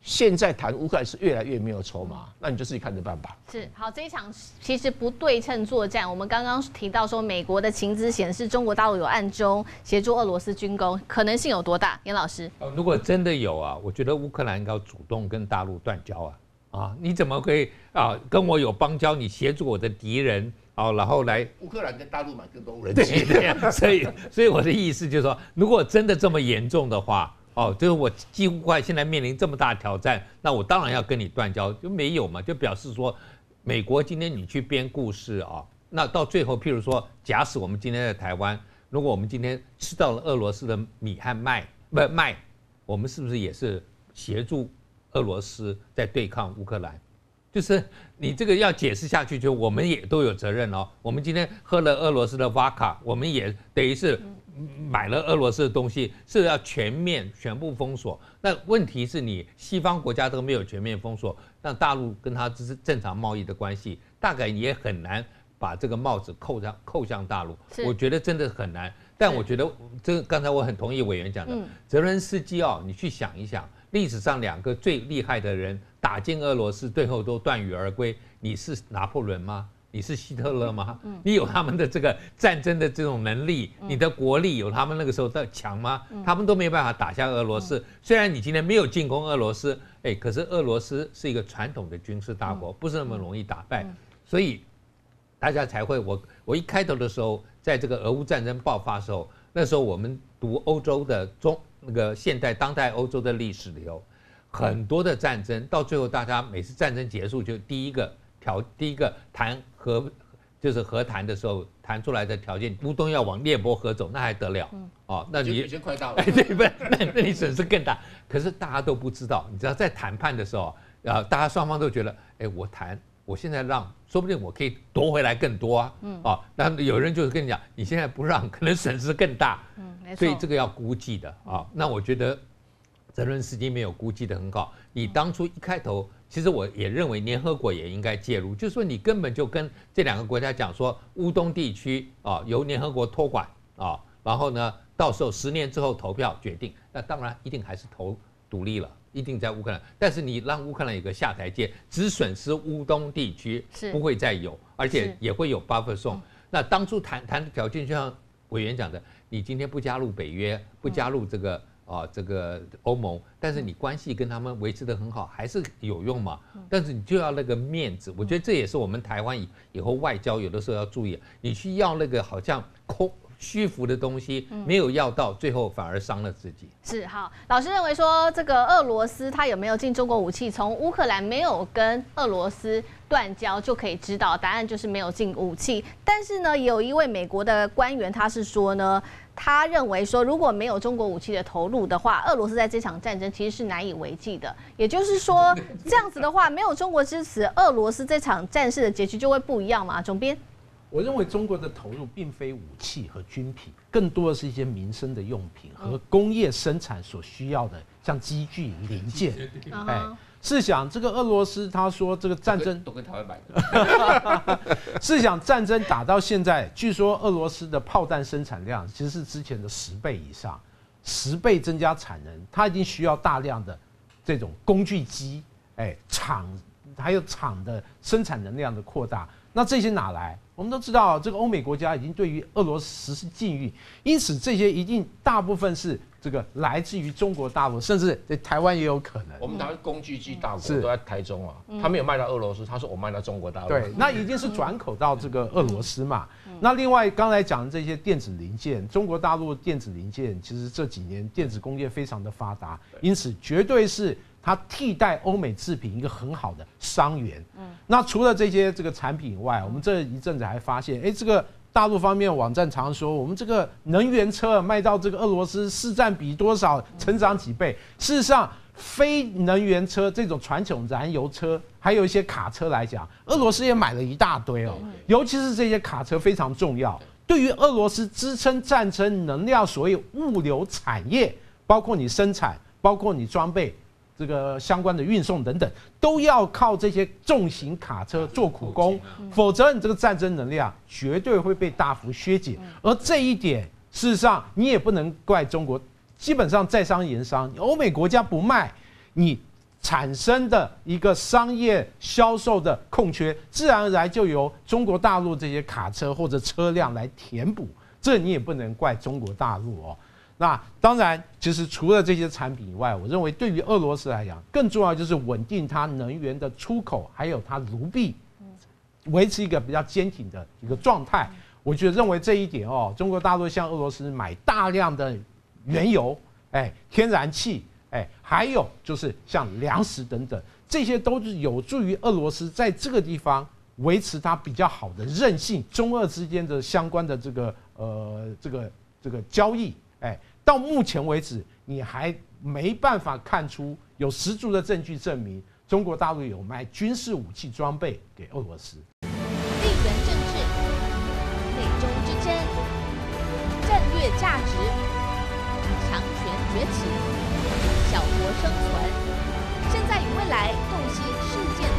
现在谈乌克兰是越来越没有筹码，那你就自己看着办吧。 是好，这一场其实不对称作战，我们刚刚提到说，美国的情资显示中国大陆有暗中协助俄罗斯军工，可能性有多大？严老师， 如果真的有啊，我觉得乌克兰应该主动跟大陆断交啊！你怎么可以跟我有邦交？你协助我的敌人然后来乌克兰跟大陆买更多无人机，对，所以我的意思就是说，如果真的这么严重的话。就是我几乎快现在面临这么大的挑战，那我当然要跟你断交，就没有嘛，就表示说，美国今天你去编故事那到最后，譬如说，假使我们今天在台湾，如果我们今天吃到了俄罗斯的米和麦，我们是不是也是协助俄罗斯在对抗乌克兰？就是你这个要解释下去，就我们也都有责任我们今天喝了俄罗斯的 vodka， 我们也等于是。买了俄罗斯的东西是要全部封锁，那问题是你西方国家都没有全面封锁，那大陆跟它这是正常贸易的关系，大概也很难把这个帽子扣向大陆。我觉得真的很难。但我觉得刚才我很同意委员讲的，泽伦斯基你去想一想，历史上2个最厉害的人打进俄罗斯，最后都断羽而归。你是拿破仑吗？你是希特勒吗？你有他们的这个战争的这种能力，你的国力有他们那个时候的强吗？他们都没办法打下俄罗斯。虽然你今天没有进攻俄罗斯，可是俄罗斯是一个传统的军事大国，不是那么容易打败，所以大家才会我一开头的时候，在这个俄乌战争爆发的时候，那时候我们读欧洲的那个现代当代欧洲的历史里头，很多的战争到最后，大家每次战争结束就第一个谈就是和谈的时候谈出来的条件，乌东要往涅伯河走，那还得了？那你已经快到了， 对不对？那你损失更大。可是大家都不知道，你知道在谈判的时候，大家双方都觉得，我现在让，说不定我可以夺回来更多那有人就是跟你讲，你现在不让，可能损失更大。所以这个要估计的那我觉得泽伦斯基没有估计的很好。你当初一开头。其实我也认为联合国也应该介入，就是说你根本就跟这2个国家讲说，乌东地区由联合国托管然后呢，到时候10年之后投票决定，那当然一定还是投独立了，一定在乌克兰。但是你让乌克兰有个下台阶，只损失乌东地区，不会再有，而且也会有 buffer zone。那当初谈的条件，就像委员讲的，你今天不加入北约，不加入这个欧盟，但是你关系跟他们维持得很好，还是有用嘛？但是你就要那个面子，我觉得这也是我们台湾以后外交有的时候要注意，你去要那个好像虚浮的东西，没有要到，最后反而伤了自己。 是好，老师认为说这个俄罗斯它有没有进中国武器，从乌克兰没有跟俄罗斯断交就可以知道，答案就是没有进武器。但是呢，有一位美国的官员他是说呢。他认为说，如果没有中国武器的投入的话，俄罗斯在这场战争其实是难以为继的。也就是说，这样子的话，没有中国支持，俄罗斯这场战事的结局就会不一样嘛？总编， 我认为中国的投入并非武器和军品，更多的是一些民生的用品和工业生产所需要的，像机具、零件。试想这个俄罗斯，他说这个战争都跟台湾买的。 试想战争打到现在，据说俄罗斯的炮弹生产量其实是之前的10倍以上，10倍增加产能，它一定需要大量的这种工具机，厂还有厂的生产能量的扩大。那这些哪来？我们都知道，这个欧美国家已经对于俄罗斯实施禁运，因此这些一定大部分是这个来自于中国大陆，甚至在台湾也有可能。 我们台湾工具机大国都在台中他没有卖到俄罗斯，他说我卖到中国大陆。 对，那一定是转口到这个俄罗斯嘛。那另外刚才讲的这些电子零件，中国大陆电子零件其实这几年电子工业非常的发达，因此绝对是它替代欧美制品一个很好的商源。那除了这些产品以外，我们这一阵子还发现，这个大陆方面网站常说，我们这个能源车卖到这个俄罗斯市占比多少，成长几倍。事实上，非能源车这种传统燃油车，还有一些卡车来讲，俄罗斯也买了一大堆尤其是这些卡车非常重要，对于俄罗斯支撑战争能量所谓物流产业，包括你生产，包括你装备。这个相关的运送等等，都要靠这些重型卡车做苦工，否则你这个战争能量绝对会被大幅削减。而这一点，事实上你也不能怪中国，基本上在商言商，欧美国家不卖，你产生的一个商业销售的空缺，自然而然就由中国大陆这些卡车或者车辆来填补。这你也不能怪中国大陆哦。那当然，其实除了这些产品以外，我认为对于俄罗斯来讲，更重要就是稳定它能源的出口，还有它卢币维持一个比较坚挺的一个状态。我觉得认为这一点哦，中国大陆向俄罗斯买大量的原油、天然气、还有就是像粮食等等，这些都是有助于俄罗斯在这个地方维持它比较好的韧性，中俄之间的相关的这个交易。到目前为止，你还没办法看出有十足的证据证明中国大陆有卖军事武器装备给俄罗斯。 地缘政治、内中之争、战略价值、强权崛起、小国生存，现在与未来洞悉事件